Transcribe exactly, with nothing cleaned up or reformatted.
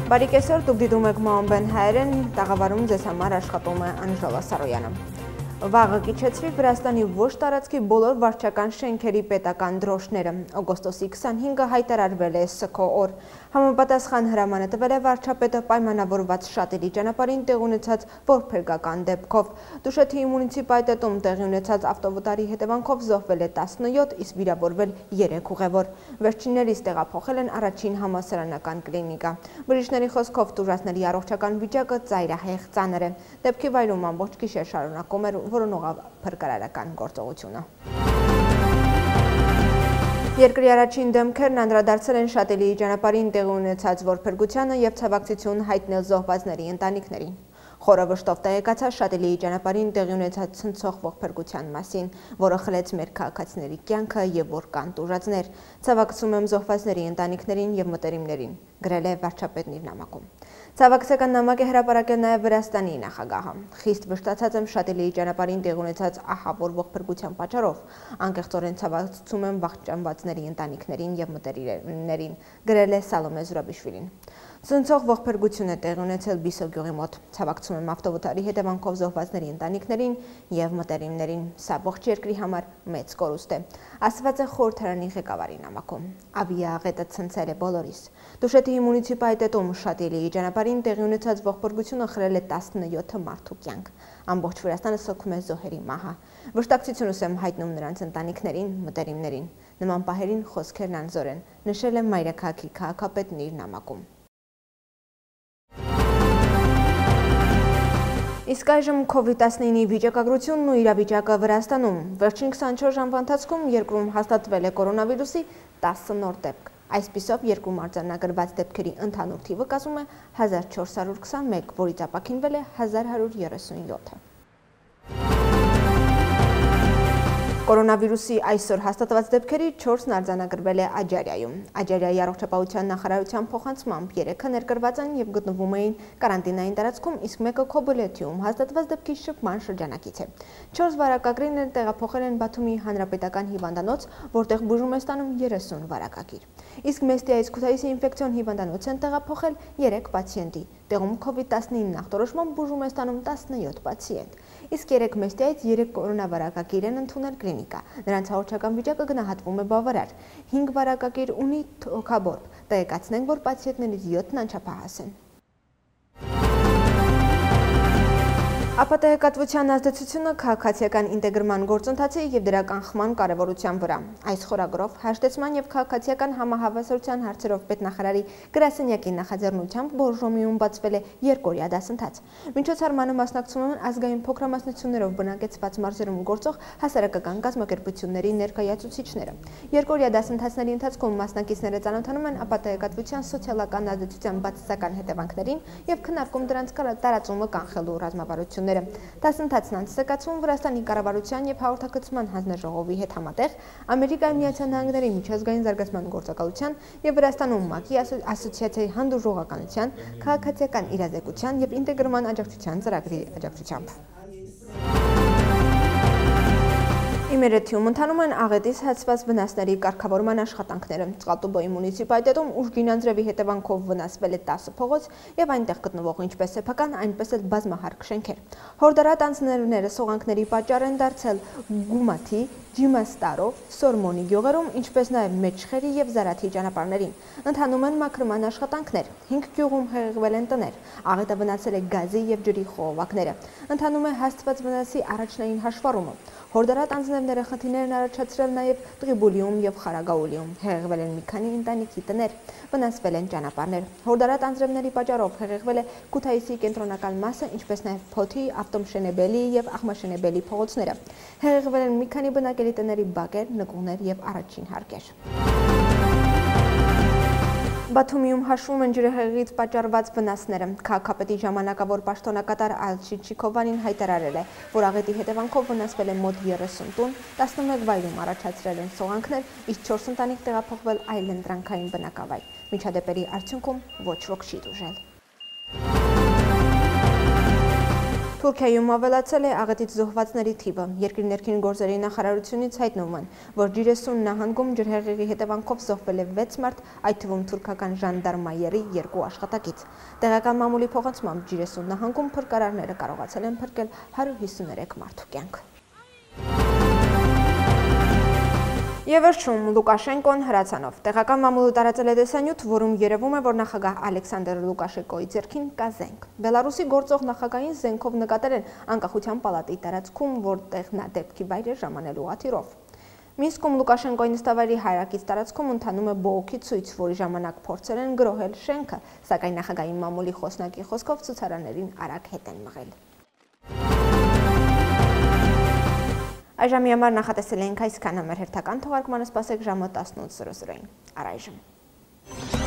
Բարի կեսօր, դուք դիտում եք ՄՈԱՄԲԵ-ն հայերեն, տաղավարում ձեզ համար աշխատում է Անժելա Սարոյանը։ Վաղը կիչեցվի Վրաստանի ոչ տարածքի բոլոր վարչական շենքերի պետական դրոշները։ Օգոստոսի քսանհինգը հայտարարվել է Ս Ք օր։ Համապատասխան հրամանը տվել է վարչապետը պայմանավորված շատերի ճանապարհին տեղի ունեցած որբերգական դեպքով։ Դուշեթի մունիցիպալիտետում տեղի ունեցած ավտովթարի հետևանքով զոհվել է տասնյոթ, իսկ վիրավորվել երեք ուղևոր։ Վերջիններից տեղափոխել են առաջին համալսարանական կլինիկա։ Բժիշկների խոսքով տուժածների առողջական վիճակը ծայրահեղ ծանր է։ Դեպքի վայրում ամբողջ գիշեր շարունակում էր որոնողափրկարարական գործողությունը։ Երկրի առաջին դեմքերն անդրադարձել են շատելիի ճանապարհին տեղի ունեցած որբերգությանը և ցավակցություն հայտնել զոհվածների ընտանիքներին։ Խորը վշտով տեղեկացած շատելիի ճանապարհին տեղի ունեցած ցնցող ողբերգության մասին, որը խլեց մեր քաղաքացիների կյանքը և որ կան տուժածներ։ Ցավակցում եմ զոհվածների ընտանիքներին և մտերիմներին, գրել է վարչապետն իր նամակում։ Ցավակցական նամակ է հրապարակել նաև Վրաստանի նախագահը։ Խիստ վշտացած եմ շատելիի ճանապարհին տեղի ունեցած ահավոր ողբերգության պատճառով։ Անկեղծորեն ցավակցում եմ վախճանվածների ընտանիքներին և մտերիմներին, գրել է Սալոմե Զուրաբիշվիլին։ Ցնցող ողբերգություն է տեղի ունեցել Բիսո գյուղի մոտ։ Ցավակցում եմ ավտովթարի հետևանքով զոհվածների ընտանիքներին և մտերիմներին։ Սա ողջ երկրի համար մեծ կորուստ է, ասված է խորհրդարանի ղեկավարի նամակում։ Ավիաաղետը ցնցել է բոլորիս։ Դուշեթի մունիցիպալիտետում շատելիի ճանապարհին տեղի ունեցած ողբերգությունը խլել է տասնյոթ մարդու կյանք։ Ամբողջ Վրաստանը սոքում է զոհերի մահը։ Վշտակցությունս եմ հայտնում նրանց ընտանիքներին, մտերիմներին։ Նման պահերին խոսքերն անզոր են, նշել է մայրաքաղաքի քաղաքապետն իր նամակում։ Իսկ այժմ քովիդ տասնինի վիճակագրությունն ու իրավիճակը Վրաստանում։ Վերջին քսանչորս ժամվա ընթացքում երկրում հաստատվել է կորոնավիրուսի տասը նոր դեպք։ Այսպիսով երկրում արձանագրված դեպքերի ընդհանուր թիվը կազմում է հազար չորս հարյուր քսանմեկ, որից ապաքինվել է հազար հարյուր երեսունյոթը։ Կորոնավիրուսի այսօր հաստատված դեպքերի չորսն արձանագրվել է Աջարիայում։ Աջարիայի առողջապահության նախարարության փոխանցմամբ երեքը ներկրված են և գտնվում էին կարանտինային տարածքում, իսկ մեկը Քոբուլեթիում հաստատված դեպքի շփման շրջանակից է։ Չորս վարակագրիներ տեղափոխել են Բաթումի հանրապետական հիվանդանոց, որտեղ բուժում է ստանում երեսուն վարակագիր։ Իսկ Մեստիայից Քութայիսի ինֆեկցիոն հիվանդանոց են տեղափոխել երեք պացիենտի։ Տեղում քովիդ տասնինի ախտորոշմամբ բուժում է ստանում տասնյոթ պացիենտ։ Իսկ երեք Մեստիայից երեք կորոնավարակագիր են ընդունել կլինիկա։ Նրանց առողջական վիճակը գնահատվում է բավարար։ հինգ վարակագիր ունի թոքաբորբ։ Տեղեկացնենք, որ պացիենտներից յոթն անչափահաս են։ Ապատեհեկատվության ազդեցությունը քաղաքացիական ինտեգրման գործընթացի և դրա կանխման կարևորության վրա։ Այս խորագրով հաշտեցման և քաղաքացիական համահավասարության հարցերով պետնախարարի գրասենյակի նախաձեռնությամբ Բորժոմիում բացվել է երկօրյա դասընթաց։ Միջոցառմանը մասնակցում են ազգային փոքրամասնություններով բնակեցված մարզերում գործող հասարակական կազմակերպությունների ներկայացուցիչները։ Երկօրյա դասընթացների ընթացքում մասնակիցները ծանոթանում են ապատեհեկատվության սոցիալական ազդեցության բացասական հետևանքներին և քննարկում դրանց տարածումը կանխելու ռազմավարությունները։ Դասընթացն անցկացվում Վրաստանի կառավարության և հաղորդակցման հանձնաժողովի հետ համատեղ Ամերիկայի Միացյալ Նահանգների միջազգային զարգացման գործակալության և Վրաստանում ՄԱԿ-ի ասոցիացիայի հանդուրժողականության, քաղաքացիական իրազեկության և ինտեգրման աջակցության ծրագրի աջակցությամբ։ Իմերեթիում ընթանում են աղետից հասցված վնասների կարգավորման աշխատանքները։ Ծղատուբոյի մունիցիպալիտետում ուժգին անձրևի հետևանքով վնասվել է տասը փողոց և այնտեղ գտնվող ինչպես սեփական, այնպես էլ բազմահարկ շենքեր։ Հորդորատ անձրևները սողանքների պատճառ են դարձել Գումաթի, Ջիմաստարով, Սորմոնի գյուղերում, ինչպես նաև Մեջխերի և Զարաթի ճանապարհներին։ Ընթանում են մաքրման աշխատանքներ։ Հինգ գյուղում հեղեղվել են տներ։ Աղետը վնասել է գազի և ջրի խողովակները։ Ընթանում է հասցված վնասի առաջնային հաշվառումը։ Հորդորատ անձրևները խնդիրներ են առաջացրել նաև Տրիբուլիում և Խարագաուլիում։ Հեղեղվել են մի քանի ընտանիքի տներ, վնասվել են ճանապարհներ։ Հորդորատ անձրևների պատճառով հեղեղվել է Քութայիսի կենտրոնական մասը, ինչպես նաև Փոթի, Ավտոմշենեբելի և Աղմաշենեբելի փողոցները։ Հեղեղվել են մի քանի բնակելի տների բակեր, նկուղներ և առաջին հարկեր։ Բաթումիում հաշվում են ջրհեղեղից պատճառված վնասները։ Քաղաքապետի ժամանակավոր պաշտոնակատար Ալչիչիկովանին հայտարարել է, որ աղետի հետևանքով վնասվել է մոտ երեսուն տուն, տասնմեկ վայրում առաջացրել են սողանքներ, իսկ չորս ընտանիք տեղափոխվել այլընտրանքային բնակավայր։ Միջադեպերի արդյունքում ոչ ոք չի տուժել։ Թուրքիայում ավելացել է աղետից զոհվածների թիվը։ Երկրի ներքին գործերի նախարարությունից հայտնում են, որ Ջիրեսուն նահանգում ջրհեղեղի հետևանքով զոհվել է վեց մարդ, այդ թվում թուրքական ժանդարմայերի երկու աշխատակից։ Տեղական մամուլի փոխանցմամբ Ջիրեսուն նահանգում փրկարարները կարողացել են փրկել հարյուր հիսուներեք մարդու կյանք։ Եվ վերջում Լուկաշենկոն հրացանով։ Տեղական մամուլը տարածել է տեսանյութ, որում երևում է, որ նախագահ Ալեքսանդր Լուկաշենկոյի ձեռքին կա զենք։ Բելարուսի գործող նախագահին զենքով նկատել են անկախության պալատի տարածքում, որտեղ նա դեպքի վայր է ժամանել ուղղաթիռով։ Մինսկում Լուկաշենկոյի նստավայրի հարակից տարածքում ընթանում է բողոքի ցույց, որի ժամանակ փորձել են գրոհել շենքը, սակայն նախագահի մամուլի խոսնակի խոսքով ցուցարարներին արագ հետ են մղել։ Այժմի համար նախատեսել ենք այսքանը, մեր հերթական թողարկմանը սպասեք ժամը տասնութ զրո զրոին։ Առայժմ։